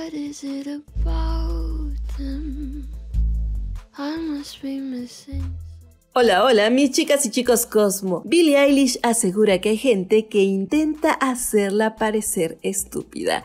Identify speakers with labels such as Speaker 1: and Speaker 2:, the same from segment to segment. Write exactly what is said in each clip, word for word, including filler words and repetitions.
Speaker 1: What is it about them? I must be missing.
Speaker 2: Hola, hola, mis chicas y chicos Cosmo. Billie Eilish asegura que hay gente que intenta hacerla parecer estúpida.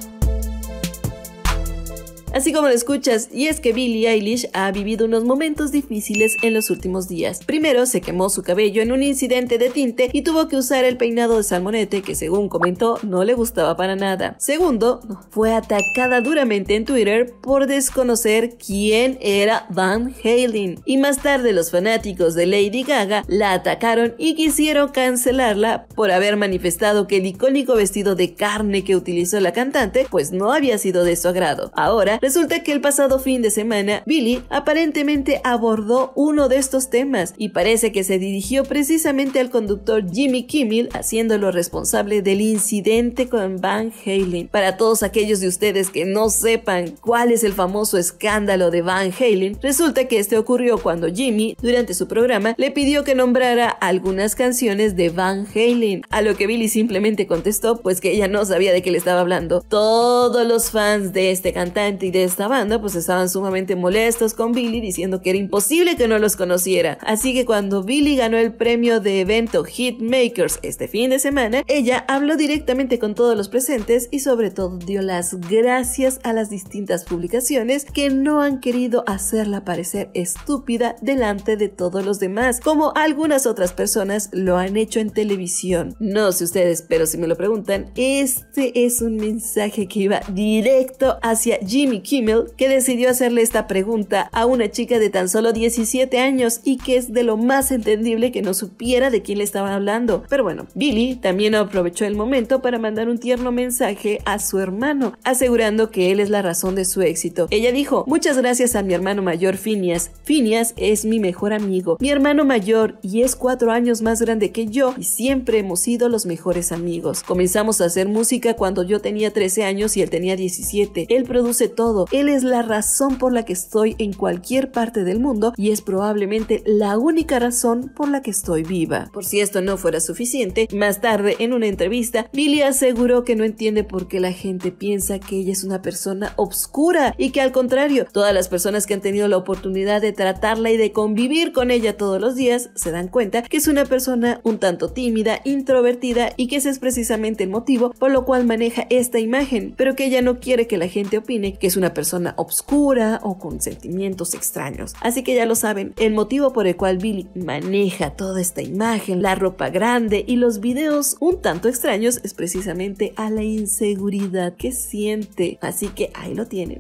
Speaker 2: Así como lo escuchas, y es que Billie Eilish ha vivido unos momentos difíciles en los últimos días. Primero, se quemó su cabello en un incidente de tinte y tuvo que usar el peinado de salmonete que, según comentó, no le gustaba para nada. Segundo, fue atacada duramente en Twitter por desconocer quién era Van Halen. Y más tarde, los fanáticos de Lady Gaga la atacaron y quisieron cancelarla por haber manifestado que el icónico vestido de carne que utilizó la cantante pues no había sido de su agrado. Ahora, resulta que el pasado fin de semana, Billie aparentemente abordó uno de estos temas y parece que se dirigió precisamente al conductor Jimmy Kimmel, haciéndolo responsable del incidente con Van Halen. Para todos aquellos de ustedes que no sepan cuál es el famoso escándalo de Van Halen, resulta que este ocurrió cuando Jimmy, durante su programa, le pidió que nombrara algunas canciones de Van Halen, a lo que Billie simplemente contestó pues que ella no sabía de qué le estaba hablando. Todos los fans de este cantante y de esta banda pues estaban sumamente molestos con Billie, diciendo que era imposible que no los conociera. Así que cuando Billie ganó el premio de evento Hitmakers este fin de semana, ella habló directamente con todos los presentes y sobre todo dio las gracias a las distintas publicaciones que no han querido hacerla parecer estúpida delante de todos los demás, como algunas otras personas lo han hecho en televisión. No sé ustedes, pero si me lo preguntan, este es un mensaje que iba directo hacia Jimmy Kimmel, que decidió hacerle esta pregunta a una chica de tan solo diecisiete años y que es de lo más entendible que no supiera de quién le estaban hablando. Pero bueno, Billie también aprovechó el momento para mandar un tierno mensaje a su hermano, asegurando que él es la razón de su éxito. Ella dijo: muchas gracias a mi hermano mayor Phineas. Phineas es mi mejor amigo, mi hermano mayor, y es cuatro años más grande que yo y siempre hemos sido los mejores amigos. Comenzamos a hacer música cuando yo tenía trece años y él tenía diecisiete. Él produce todo. Él es la razón por la que estoy en cualquier parte del mundo y es probablemente la única razón por la que estoy viva. Por si esto no fuera suficiente, más tarde en una entrevista, Billie aseguró que no entiende por qué la gente piensa que ella es una persona obscura y que al contrario, todas las personas que han tenido la oportunidad de tratarla y de convivir con ella todos los días se dan cuenta que es una persona un tanto tímida, introvertida y que ese es precisamente el motivo por lo cual maneja esta imagen, pero que ella no quiere que la gente opine que es una persona obscura o con sentimientos extraños. Así que ya lo saben, el motivo por el cual Billie maneja toda esta imagen, la ropa grande y los videos un tanto extraños es precisamente a la inseguridad que siente. Así que ahí lo tienen.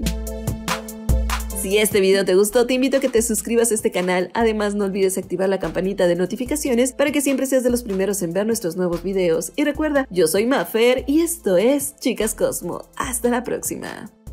Speaker 2: Si este video te gustó, te invito a que te suscribas a este canal. Además, no olvides activar la campanita de notificaciones para que siempre seas de los primeros en ver nuestros nuevos videos. Y recuerda, yo soy Mafer y esto es Chicas Cosmo. Hasta la próxima.